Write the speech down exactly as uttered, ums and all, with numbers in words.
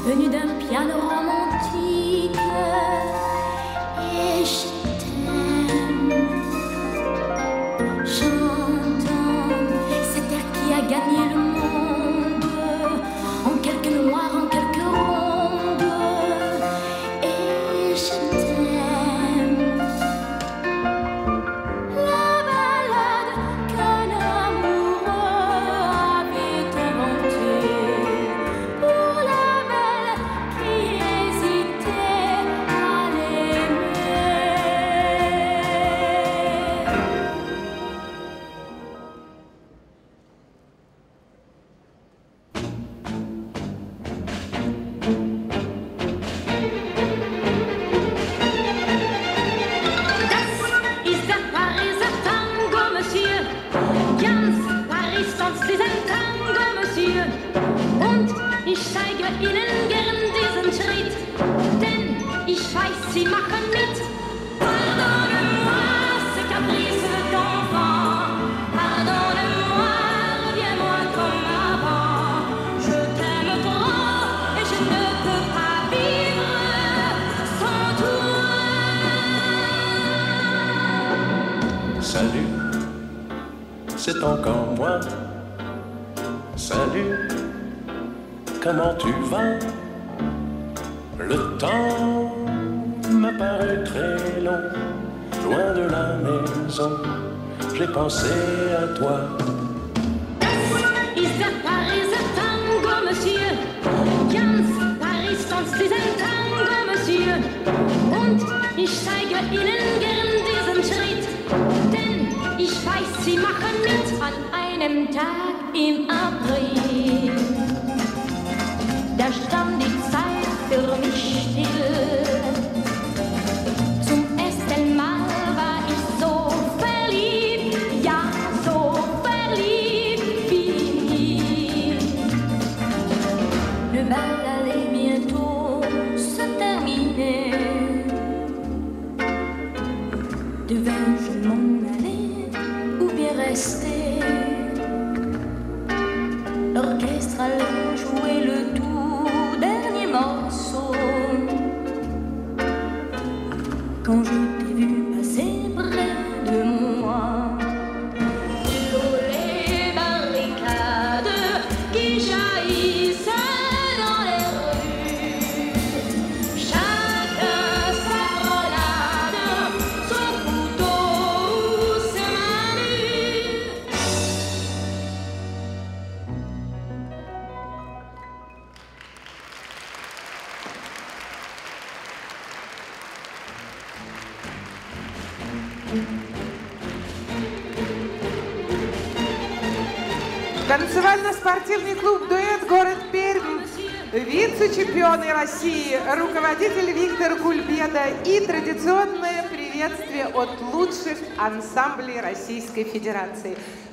venu d'un piano romantique. Et je t'aime, j'entends cet air qui a gagné le monde en quelques noirs, en quelques rondes. Et je t'aime, la balade qu'un amoureux avait inventée pour la belle qui hésitait à l'aimer. Das ist der Pariser Tango, Monsieur. Ganz Paris tanzt diesen Tango, Monsieur. Und ich zeige Ihnen gern diesen Schritt, denn ich weiß, Sie machen mit. Pardonne-moi ces caprices d'enfant. Pardonne-moi, reviens-moi comme avant. Je t'aime trop et je ne peux pas vivre sans toi. Salut, c'est encore moi. Salut, comment tu vas? Le temps m'a paru très long, loin de la maison, j'ai pensé à toi. Das ist der Pariser Tango, Monsieur. Ganz Paris tanzt diesen Tango, Monsieur. Und ich zeige Ihnen gern diesen Schritt, denn ich weiß, Sie machen mit an einem Tag im April. Da stand die Zeit für mich still. Zum ersten Mal war ich so verliebt, ja, so verliebt wie nie. Le bal allait bientôt se terminer. Devais-je m'en aller ou bien rester? L'orchestre allait jouer le tout dernier morceau. Quand je t'ai vu passer près de moi, sur les barricades qui jaillissaient dans les rues, chacun sa grenade, son couteau ou ses mains nues. Танцевально-спортивный клуб «Дуэт», город Пермь, вице-чемпионы России, руководитель Виктор Кульбеда и традиционное приветствие от лучших ансамблей Российской Федерации.